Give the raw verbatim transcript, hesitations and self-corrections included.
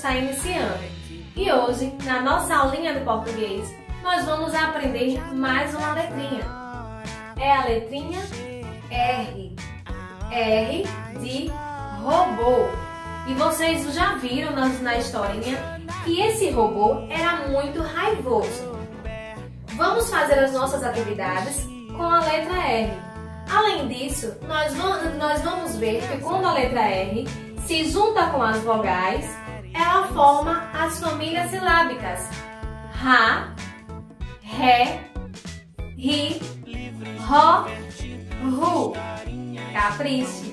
está iniciando. E hoje, na nossa aulinha de português, nós vamos aprender mais uma letrinha. É a letrinha R. R de robô. E vocês já viram na, na historinha que esse robô era muito raivoso. Vamos fazer as nossas atividades com a letra R. Além disso, nós vamos, nós vamos ver que quando a letra R se junta com as vogais, ela forma as famílias silábicas Ra, Ré, Ri, Ró, Ru. Capriche!